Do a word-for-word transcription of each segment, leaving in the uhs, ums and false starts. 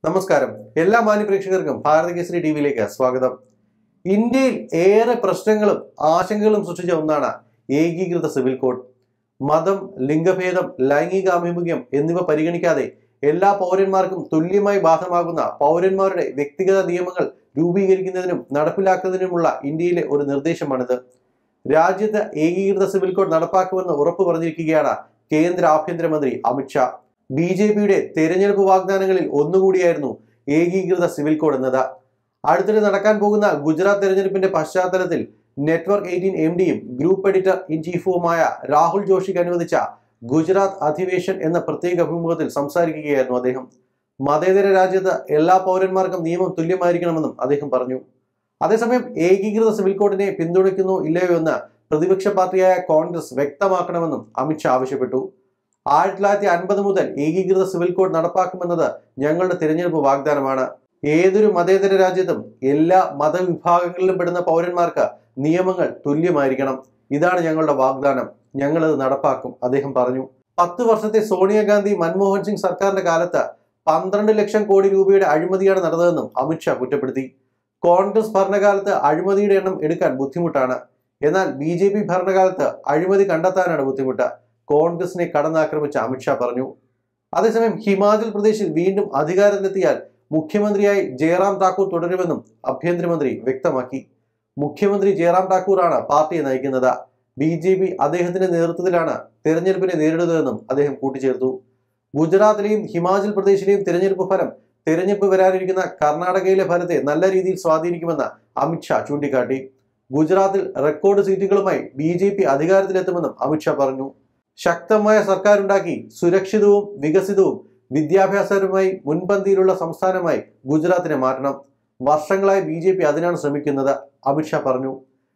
നമസ്കാരം. എല്ലാ മാന്യ പ്രേക്ഷകർക്കും ഭാരത കേസരി ടി വിയിലേക്ക് സ്വാഗതം. ഇന്ത്യയിൽ ഏറെ പ്രശ്നങ്ങളും ആശങ്കകളും സൃഷ്ടിച്ച ഒന്നാണ് ഏകീകൃത സിവിൽ കോഡ്. മതം, ലിംഗഭേദം, ലൈംഗികാഭിമുഖ്യം എന്നിവ പരിഗണിക്കാതെ എല്ലാ പൗരന്മാർക്കും തുല്യമായി ബാധകമാകുന്ന പൗരന്മാരുടെ വ്യക്തിഗത നിയമങ്ങൾ രൂപീകരിക്കുന്നതിനും നടപ്പിലാക്കുന്നതിനുമുള്ള ഇന്ത്യയിലെ ഒരു നിർദ്ദേശമാണിത്. രാജ്യത്ത് ഏകീകൃത സിവിൽ കോഡ് നടപ്പാക്കുമെന്ന് ഉറപ്പു പറഞ്ഞിരിക്കുകയാണ് കേന്ദ്ര ആഭ്യന്തരമന്ത്രി അമിത്ഷാ. ബി ജെ പിയുടെ തെരഞ്ഞെടുപ്പ് വാഗ്ദാനങ്ങളിൽ ഒന്നുകൂടിയായിരുന്നു ഏകീകൃത സിവിൽ കോഡ് എന്നത്. അടുത്തിടെ നടക്കാൻ പോകുന്ന ഗുജറാത്ത് തെരഞ്ഞെടുപ്പിന്റെ പശ്ചാത്തലത്തിൽ നെറ്റ്വർക്ക് എയ്റ്റീൻ എം ഡിയും ഗ്രൂപ്പ് എഡിറ്റർ ഇൻ ചീഫുമായ രാഹുൽ ജോഷിക്ക് അനുവദിച്ച ഗുജറാത്ത് അധിവേശൻ എന്ന പ്രത്യേക അഭിമുഖത്തിൽ സംസാരിക്കുകയായിരുന്നു അദ്ദേഹം. മതേതര രാജ്യത്ത് എല്ലാ പൗരന്മാർക്കും നിയമം തുല്യമായിരിക്കണമെന്നും അദ്ദേഹം പറഞ്ഞു. അതേസമയം ഏകീകൃത സിവിൽ കോഡിനെ പിന്തുണയ്ക്കുന്നോ ഇല്ലയോ എന്ന് പ്രതിപക്ഷ പാർട്ടിയായ കോൺഗ്രസ് വ്യക്തമാക്കണമെന്നും അമിത്ഷാ ആവശ്യപ്പെട്ടു. ആയിരത്തി തൊള്ളായിരത്തി അൻപത് മുതൽ ഏകീകൃത സിവിൽ കോഡ് നടപ്പാക്കുമെന്നത് ഞങ്ങളുടെ തിരഞ്ഞെടുപ്പ് വാഗ്ദാനമാണ്. ഏതൊരു മതേതര രാജ്യത്തും എല്ലാ മതവിഭാഗങ്ങളിലും പെടുന്ന പൗരന്മാർക്ക് നിയമങ്ങൾ തുല്യമായിരിക്കണം. ഇതാണ് ഞങ്ങളുടെ വാഗ്ദാനം. ഞങ്ങളത് നടപ്പാക്കും, അദ്ദേഹം പറഞ്ഞു. പത്ത് വർഷത്തെ സോണിയാഗാന്ധി മൻമോഹൻ സിംഗ് സർക്കാരിന്റെ കാലത്ത് പന്ത്രണ്ട് ലക്ഷം കോടി രൂപയുടെ അഴിമതിയാണ് നടന്നതെന്നും അമിത്ഷാ കുറ്റപ്പെടുത്തി. കോൺഗ്രസ് ഭരണകാലത്ത് അഴിമതിയുടെ എണ്ണം എടുക്കാൻ ബുദ്ധിമുട്ടാണ്. എന്നാൽ ബി ജെ പി ഭരണകാലത്ത് അഴിമതി കണ്ടെത്താനാണ് ബുദ്ധിമുട്ട്, കോൺഗ്രസിനെ കടന്നാക്രമിച്ച അമിത്ഷാ പറഞ്ഞു. അതേസമയം ഹിമാചൽ പ്രദേശിൽ വീണ്ടും അധികാരത്തിലെത്തിയാൽ മുഖ്യമന്ത്രിയായി ജയറാം ഠാക്കൂർ തുടരുമെന്നും ആഭ്യന്തരമന്ത്രി വ്യക്തമാക്കി. മുഖ്യമന്ത്രി ജയറാം ഠാക്കൂറാണ് പാർട്ടിയെ നയിക്കുന്നത്. ബി ജെ പി അദ്ദേഹത്തിന്റെ നേതൃത്വത്തിലാണ് തെരഞ്ഞെടുപ്പിനെ നേരിടുന്നതെന്നും അദ്ദേഹം കൂട്ടിച്ചേർത്തു. ഗുജറാത്തിലെയും ഹിമാചൽ പ്രദേശിലെയും തെരഞ്ഞെടുപ്പ് ഫലം തെരഞ്ഞെടുപ്പ് വരാനിരിക്കുന്ന കർണാടകയിലെ ഫലത്തെ നല്ല രീതിയിൽ സ്വാധീനിക്കുമെന്ന് അമിത്ഷാ ചൂണ്ടിക്കാട്ടി. ഗുജറാത്തിൽ റെക്കോർഡ് സീറ്റുകളുമായി ബി ജെ പി അധികാരത്തിലെത്തുമെന്നും അമിത്ഷാ പറഞ്ഞു. ശക്തമായ സർക്കാരുണ്ടാക്കി സുരക്ഷിതവും വികസിതവും വിദ്യാഭ്യാസപരമായി മുൻപന്തിയിലുള്ള സംസ്ഥാനമായി ഗുജറാത്തിനെ മാറ്റണം. വർഷങ്ങളായി ബി ജെ പി അതിനാണ് ശ്രമിക്കുന്നത്, അമിത്ഷാ പറഞ്ഞു.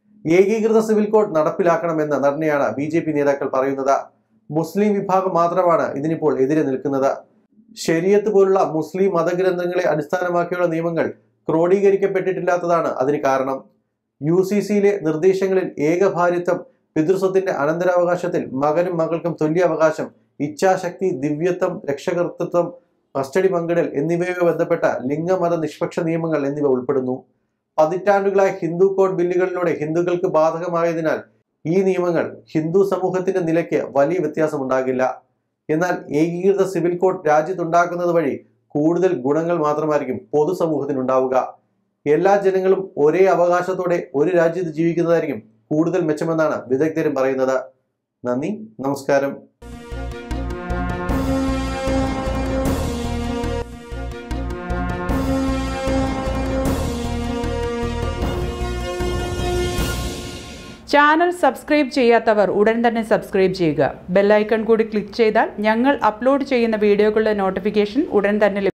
ഏകീകൃത സിവിൽ കോഡ് നടപ്പിലാക്കണമെന്ന തന്നെയാണ് ബി ജെ പി നേതാക്കൾ പറയുന്നത്. മുസ്ലിം വിഭാഗം മാത്രമാണ് ഇതിനിപ്പോൾ എതിരെ നിൽക്കുന്നത്. ശരീഅത്ത് പോലുള്ള മുസ്ലിം മതഗ്രന്ഥങ്ങളെ അടിസ്ഥാനമാക്കിയുള്ള നിയമങ്ങൾ ക്രോഡീകരിക്കപ്പെട്ടിട്ടില്ലാത്തതാണ് അതിന് കാരണം. യു സി സിയിലെ നിർദ്ദേശങ്ങളിൽ ഏകഭാര്യത്വം, പിതൃസ്വത്തിന്റെ അനന്തരാവകാശത്തിൽ മകനും മകൾക്കും തുല്യ അവകാശം, ഇച്ഛാശക്തി, ദിവ്യത്വം, രക്ഷകർത്തൃത്വം, കസ്റ്റഡി പങ്കിടൽ എന്നിവയുമായി ബന്ധപ്പെട്ട ലിംഗമത നിഷ്പക്ഷ നിയമങ്ങൾ എന്നിവ ഉൾപ്പെടുന്നു. പതിറ്റാണ്ടുകളായി ഹിന്ദു കോഡ് ബില്ലുകളിലൂടെ ഹിന്ദുക്കൾക്ക് ബാധകമായതിനാൽ ഈ നിയമങ്ങൾ ഹിന്ദു സമൂഹത്തിന്റെ നിലയ്ക്ക് വലിയ വ്യത്യാസമുണ്ടാകില്ല. എന്നാൽ ഏകീകൃത സിവിൽ കോഡ് രാജ്യത്തുണ്ടാക്കുന്നത് വഴി കൂടുതൽ ഗുണങ്ങൾ മാത്രമായിരിക്കും പൊതുസമൂഹത്തിനുണ്ടാവുക. എല്ലാ ജനങ്ങളും ഒരേ അവകാശത്തോടെ ഒരു രാജ്യത്ത് ജീവിക്കുന്നതായിരിക്കും കൂടുതൽ മെച്ചമെന്നാണ് വിദഗ്ധരും പറയുന്നത്. നന്ദി, നമസ്കാരം. ചാനൽ സബ്സ്ക്രൈബ് ചെയ്യാത്തവർ ഉടൻ തന്നെ സബ്സ്ക്രൈബ് ചെയ്യുക. ബെൽ ഐക്കൺ കൂടി ക്ലിക്ക് ചെയ്താൽ ഞങ്ങൾ അപ്ലോഡ് ചെയ്യുന്ന വീഡിയോകളുടെ നോട്ടിഫിക്കേഷൻ ഉടൻ തന്നെ ലഭിക്കും.